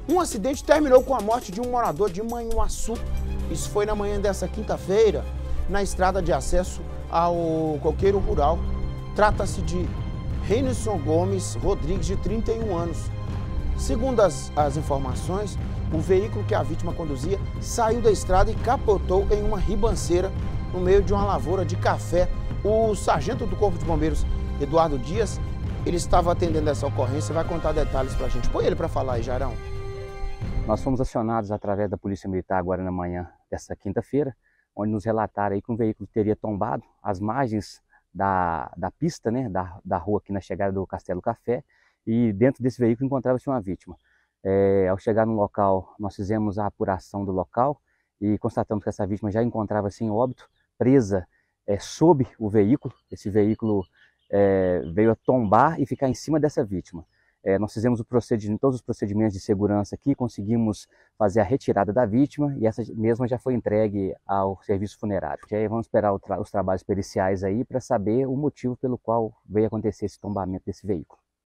Um acidente terminou com a morte de um morador de Manhuaçu. Isso foi na manhã dessa quinta-feira, na estrada de acesso ao coqueiro rural. Trata-se de Renilson Gomes Rodrigues, de 31 anos. Segundo as informações, o veículo que a vítima conduzia saiu da estrada e capotou em uma ribanceira no meio de uma lavoura de café. O sargento do Corpo de Bombeiros, Eduardo Dias, ele estava atendendo essa ocorrência e vai contar detalhes para a gente. Põe ele para falar aí, Jairão. Nós fomos acionados através da Polícia Militar agora na manhã dessa quinta-feira, onde nos relataram aí que um veículo teria tombado às margens da pista, né, da rua aqui na chegada do Castelo Café, e dentro desse veículo encontrava-se uma vítima. Ao chegar no local, nós fizemos a apuração do local e constatamos que essa vítima já encontrava-se em óbito, presa sob o veículo. Esse veículo veio a tombar e ficar em cima dessa vítima. Nós fizemos todos os procedimentos de segurança aqui, conseguimos fazer a retirada da vítima e essa mesma já foi entregue ao serviço funerário. Aí vamos esperar os trabalhos periciais aí para saber o motivo pelo qual veio acontecer esse tombamento desse veículo.